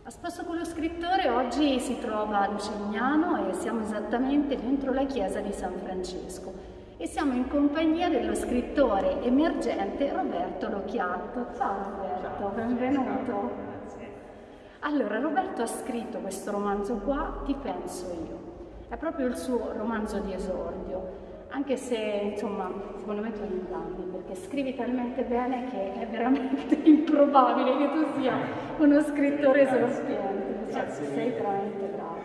A Spasso con lo scrittore oggi si trova a Lucignano e siamo esattamente dentro la chiesa di San Francesco e siamo in compagnia dello scrittore emergente Roberto Locchiatto. Ciao Roberto, benvenuto. Allora, Roberto ha scritto questo romanzo qua, Ti penso io. È proprio il suo romanzo di esordio, anche se insomma secondo me tu inganni, perché scrivi talmente bene che è veramente improbabile che tu sia uno scrittore esordiente, cioè, sei veramente bravo.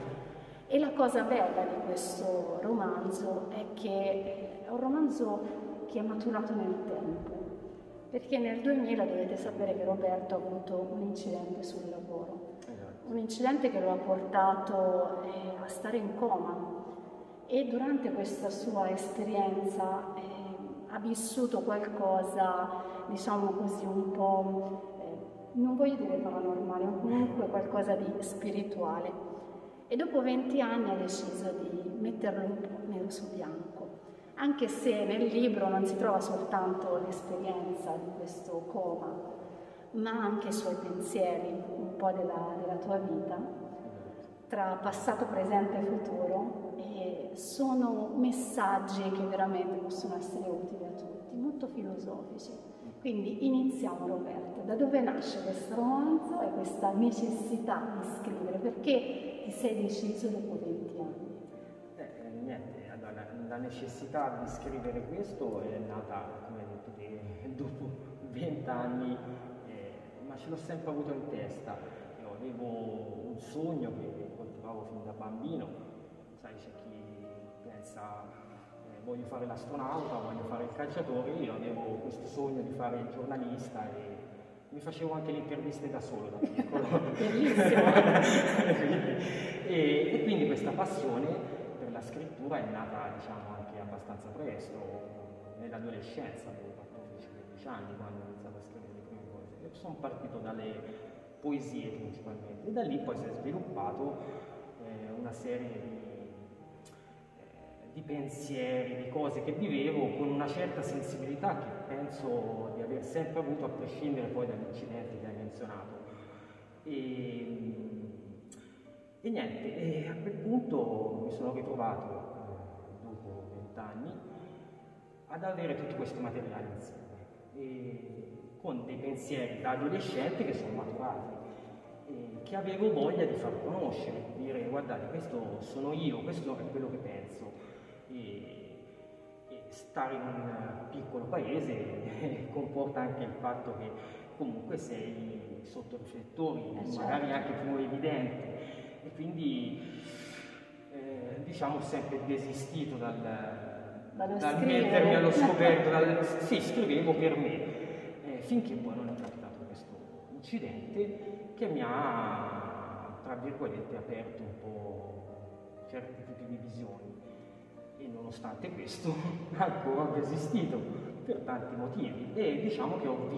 E la cosa bella di questo romanzo è che è un romanzo che è maturato nel tempo, perché nel 2000 dovete sapere che Roberto ha avuto un incidente sul lavoro, un incidente che lo ha portato a stare in coma. E durante questa sua esperienza ha vissuto qualcosa, diciamo così, un po', non voglio dire paranormale, ma comunque qualcosa di spirituale. E dopo 20 anni ha deciso di metterlo un po' nero su bianco, anche se nel libro non si trova soltanto l'esperienza di questo coma, ma anche i suoi pensieri, un po' della tua vita, tra passato, presente e futuro, e sono messaggi che veramente possono essere utili a tutti, molto filosofici. Quindi iniziamo, Roberto. Da dove nasce questo romanzo e questa necessità di scrivere? Perché ti sei deciso dopo 20 anni? Niente, allora, la necessità di scrivere questo è nata, come hai detto te, dopo 20 anni, ma ce l'ho sempre avuto in testa. Io avevo un sogno che coltivavo fin da bambino, sai, c'è chi pensa voglio fare l'astronauta, voglio fare il calciatore, io avevo questo sogno di fare il giornalista e mi facevo anche le interviste da solo da piccolo. Bellissimo! e quindi questa passione per la scrittura è nata, diciamo, anche abbastanza presto, nell'adolescenza, avevo 14-15 anni quando ho iniziato a scrivere le prime cose. Sono partito dalle poesie principalmente e da lì poi si è sviluppato una serie di pensieri, di cose che vivevo con una certa sensibilità che penso di aver sempre avuto, a prescindere poi dagli incidenti che hai menzionato. E niente, a quel punto mi sono ritrovato, dopo 20 anni, ad avere tutto questo materiale insieme, con dei pensieri da adolescente che sono maturati, che avevo voglia di far conoscere, di dire guardate, questo sono io, questo è quello che penso. E stare in un piccolo paese comporta anche il fatto che comunque sei sotto riflettori, magari anche più evidente, e quindi diciamo ho sempre desistito dal mettermi allo scoperto, sì, scrivevo per me, finché poi non è capitato questo incidente che mi ha, tra virgolette, aperto un po' certi tipi di visioni. E nonostante questo ancora ho resistito per tanti motivi e diciamo che ho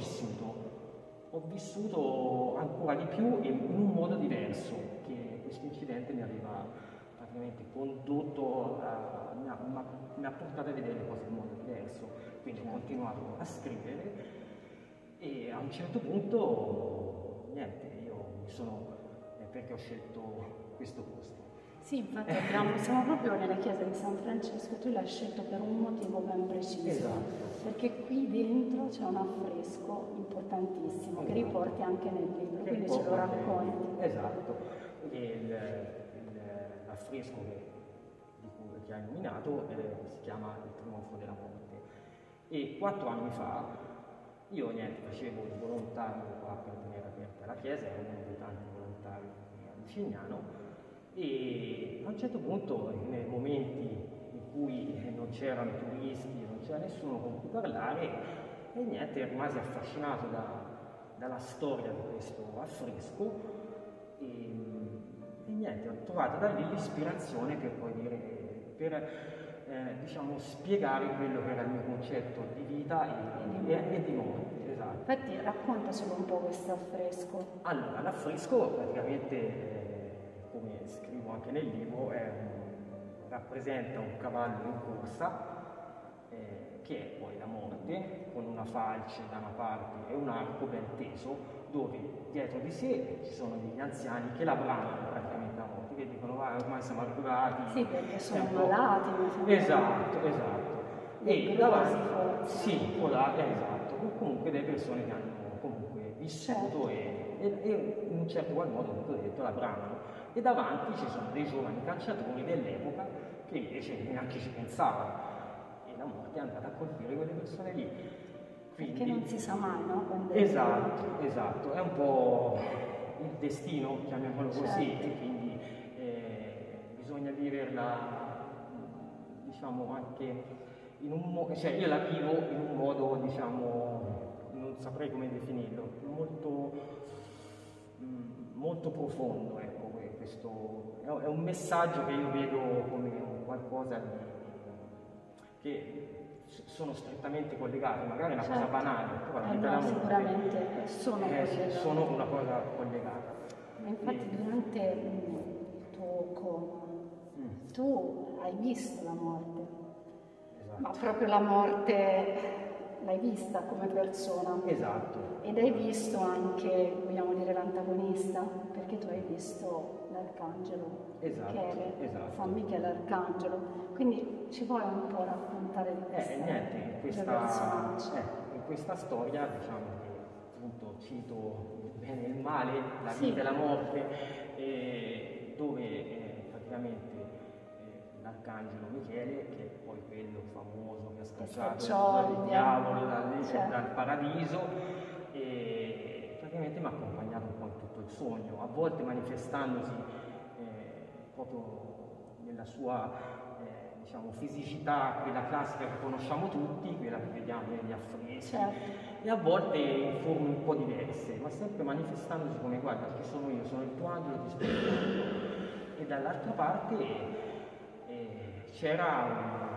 vissuto ancora di più e in un modo diverso, che questo incidente mi aveva praticamente condotto, mi ha portato a vedere le cose in modo diverso, quindi ho continuato a scrivere e a un certo punto niente, io mi sono, perché ho scelto questo posto. Sì, infatti siamo proprio nella chiesa di San Francesco, tu l'hai scelto per un motivo ben preciso, esatto. Perché qui dentro c'è un affresco importantissimo, esatto, che riporti anche nel libro, quindi ce lo racconti. Esatto, l'affresco che hai nominato si chiama Il trionfo della morte e 4 anni fa io facevo il volontario qua per tenere aperta la chiesa, ero uno dei tanti volontari a Lucignano. E a un certo punto, nei momenti in cui non c'erano turisti, non c'era nessuno con cui parlare, rimasi affascinato dalla storia di questo affresco e ho trovato da lì l'ispirazione per poi diciamo, spiegare quello che era il mio concetto di vita e di morte. Esatto. Infatti raccontacelo un po' questo affresco. Allora, l'affresco praticamente come scrivo anche nel libro, rappresenta un cavallo in corsa che è poi la morte, con una falce da una parte e un arco ben teso, dove dietro di sé ci sono degli anziani che la bramano praticamente la morte, che dicono ormai siamo arrivati. Sì, perché sono malati. Esatto. E davanti, sì, esatto, comunque delle persone che hanno comunque vissuto e in un certo qual modo, come ho detto, la bramano. E davanti ci sono dei giovani calciatori dell'epoca che invece neanche ci pensavano. E la morte è andata a colpire quelle persone lì. Quindi, perché non si sa mai, no? Esatto, è un po' il destino, chiamiamolo così, e quindi bisogna viverla, diciamo, anche in un modo, cioè io la vivo in un modo, diciamo, non saprei come definirlo, molto profondo, ecco, questo è un messaggio che io vedo come qualcosa che sono strettamente collegati, magari è una cosa banale, però la vita sicuramente sono una cosa collegata. Ma infatti durante il tuo coma tu hai visto la morte, ma proprio la morte l'hai vista come persona. Esatto. Ed hai visto anche, vogliamo dire, l'antagonista, perché tu hai visto l'arcangelo, San Michele Arcangelo, quindi ci vuoi un po' raccontare di questo in questa storia, diciamo che appunto cito il bene e il male, la vita e la morte, dove praticamente l'arcangelo Michele, che è poi quello famoso che ha scacciato il diavolo dal paradiso, e praticamente mi ha accompagnato un po' in tutto il sogno, a volte manifestandosi proprio nella sua diciamo, fisicità, quella classica che conosciamo tutti, quella che vediamo negli affreschi, e a volte in forme un po' diverse, ma sempre manifestandosi come guarda, chi sono io, sono il tuo angelo, ti sto aiutando. E dall'altra parte c'era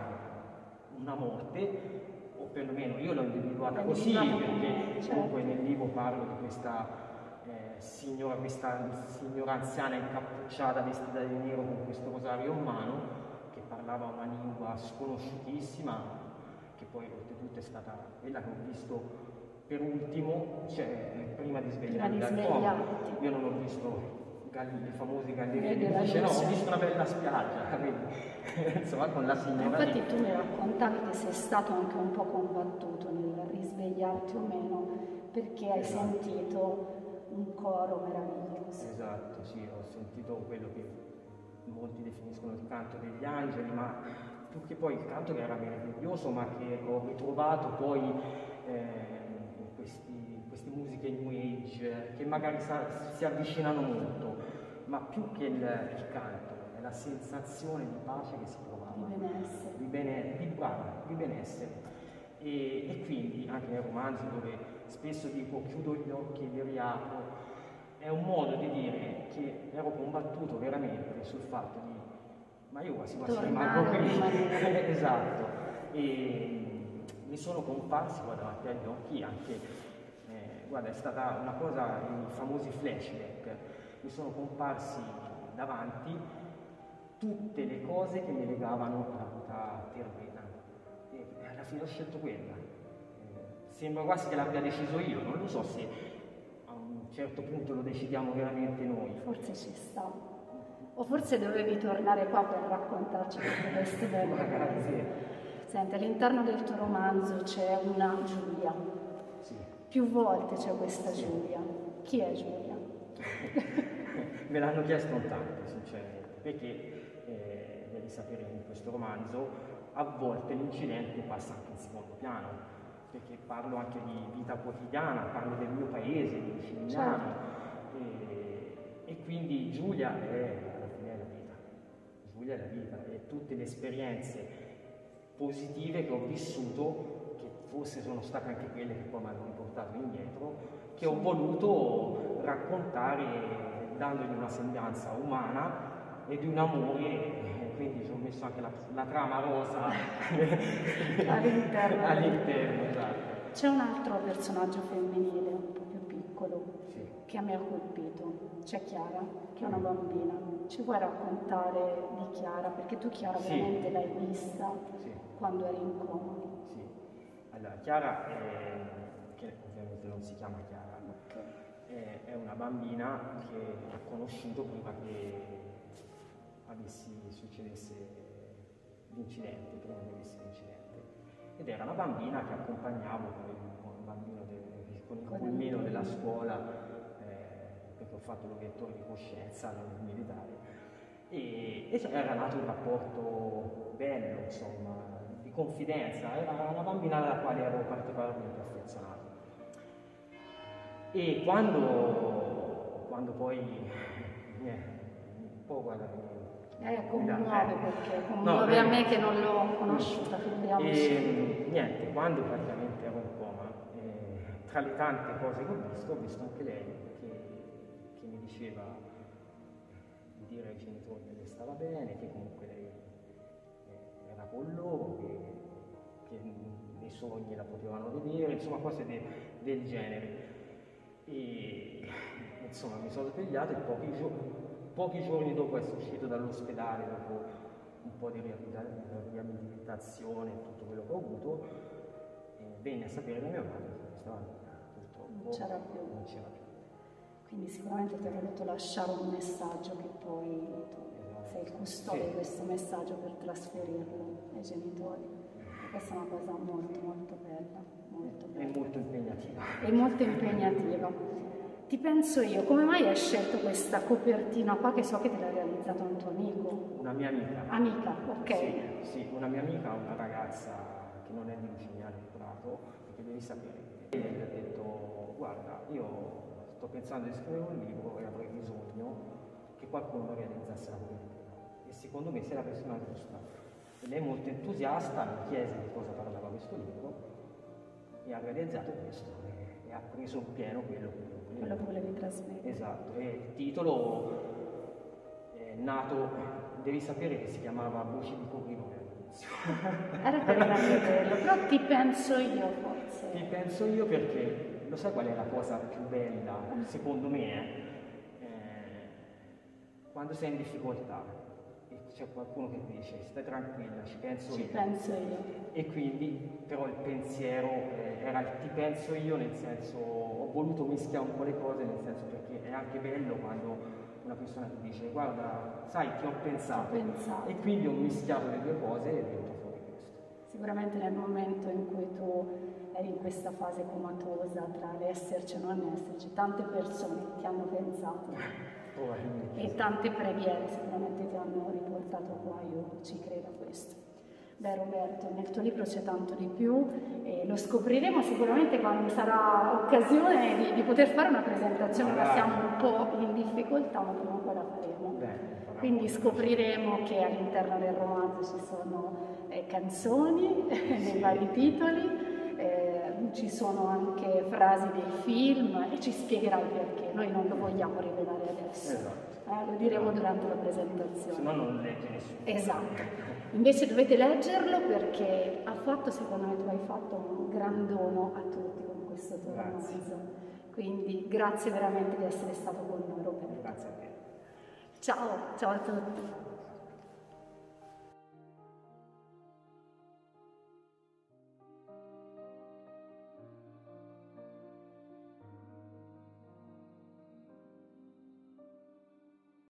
una morte, o perlomeno io l'ho individuata così, perché comunque nel libro parlo di questa signora anziana incappucciata, vestita di nero con questo rosario in mano, che parlava una lingua sconosciutissima, che poi oltretutto è stata quella che ho visto per ultimo, cioè prima di svegliarmi dal coma. Io non ho visto i famosi gallerini, dice no, ho visto una bella spiaggia, insomma, con la signora. Infatti tu mi raccontavi che sei stato anche un po' combattuto nel risvegliarti o meno, perché hai sentito un coro meraviglioso. Esatto, sì, ho sentito quello che molti definiscono il canto degli angeli, ma più che poi il canto che era meraviglioso, ma che ho ritrovato poi in queste musiche New Age, che magari si avvicinano molto, ma più che il canto, è la sensazione di pace che si provava. Di benessere. Di benessere. E quindi anche nel romanzo, dove spesso dico chiudo gli occhi e li riapro, è un modo di dire che ero combattuto veramente sul fatto di ma io quasi rimango qui. Esatto. E mi sono comparsi qua davanti agli occhi anche, guarda, è stata una cosa, i famosi flashback, mi sono comparsi davanti tutte le cose che mi legavano alla vita terrena. E alla fine ho scelto quella. Sembra quasi che l'abbia deciso io, non lo so se a un certo punto lo decidiamo veramente noi. Forse ci sta. O forse dovevi tornare qua per raccontarci tutte queste belle cose. Senti, all'interno del tuo romanzo c'è una Giulia. Sì. Più volte c'è questa Giulia. Chi è Giulia? Me l'hanno chiesto in tanti, sinceramente, perché devi sapere che in questo romanzo a volte l'incidente passa anche in secondo piano, perché parlo anche di vita quotidiana, parlo del mio paese, di Cignano, e quindi Giulia è alla fine la vita. Giulia è la vita, e tutte le esperienze positive che ho vissuto, che forse sono state anche quelle che poi mi hanno riportato indietro, che ho voluto raccontare dandogli una sembianza umana e di un amore, quindi ci ho messo anche la trama rosa all'interno, esatto. C'è un altro personaggio femminile un po' più piccolo che a me ha colpito, c'è Chiara, che è una bambina. Ci vuoi raccontare di Chiara? Perché tu Chiara veramente l'hai vista quando eri in coma. Sì. Chiara, che ovviamente non si chiama Chiara, è una bambina che ho conosciuto prima che succedesse l'incidente, prima che avessi l'incidente. Ed era una bambina che accompagnavo con il bambino con il pulmino della scuola, perché ho fatto l'obiettore di coscienza nel militare. E era nato un rapporto bello, insomma, di confidenza. Era una bambina alla quale ero particolarmente affezionato. E quando poi un po' commuove, perché commuove a me che non l'ho conosciuta, e niente, quando praticamente ero in coma, tra le tante cose che ho visto anche lei che mi diceva di dire ai genitori che lei stava bene, che comunque lei era con loro, che nei sogni la potevano vedere, insomma cose del genere. E insomma mi sono svegliato e pochi giorni dopo essere uscito dall'ospedale, dopo un po' di riabilitazione e tutto quello che ho avuto, venne a sapere da mia madre che questa bambina purtroppo non c'era più. Quindi sicuramente ti ha voluto lasciare un messaggio che poi sei il custode di questo messaggio per trasferirlo ai genitori. Questa è una cosa molto molto bella, molto bella. E molto impegnativa. È molto impegnativa. Ti penso io, come mai hai scelto questa copertina qua, che so che te l'ha realizzato un tuo amico? Una mia amica. Amica, ok. Sì, una mia amica, una ragazza che non è di Lucignano di Prato, perché devi sapere. E gli ha detto, guarda, io sto pensando di scrivere un libro e avrei bisogno che qualcuno realizzasse la copertina. E secondo me sei la persona giusta. E lei è molto entusiasta, mi chiese di cosa parlava questo libro e ha realizzato questo e ha preso in pieno quello che volevi trasmettere. Esatto, e il titolo è nato, devi sapere che si chiamava Voci di Corridoio all'inizio. Era per vederlo, però ti penso io forse. Ti penso io perché lo sai qual è la cosa più bella, secondo me, quando sei in difficoltà e c'è qualcuno che ti dice stai tranquilla, ci penso io. E quindi però il pensiero era il ti penso io, nel senso ho voluto mischiare un po' le cose, nel senso perché è anche bello quando una persona ti dice guarda, sai, ti ho pensato. E quindi ho mischiato le due cose e è venuto fuori questo. Sicuramente nel momento in cui tu eri in questa fase comatosa tra l'esserci e non esserci, tante persone ti hanno pensato e tante preghiere sicuramente ti hanno riportato qua, io ci credo a questo. Beh Roberto, nel tuo libro c'è tanto di più e lo scopriremo sicuramente quando sarà occasione di poter fare una presentazione, ma siamo un po' in difficoltà, ma prima o poi la faremo. Quindi scopriremo che all'interno del romanzo ci sono canzoni nei vari titoli, ci sono anche frasi dei film e ci spiegherai perché, noi non lo vogliamo rivelare adesso. Lo diremo durante la presentazione. Se no non legge nessuno. Esatto. Invece dovete leggerlo perché secondo me tu hai fatto un gran dono a tutti con questo tuo romanzo. Quindi grazie veramente di essere stato con noi Roberto. Grazie a te. Ciao a tutti.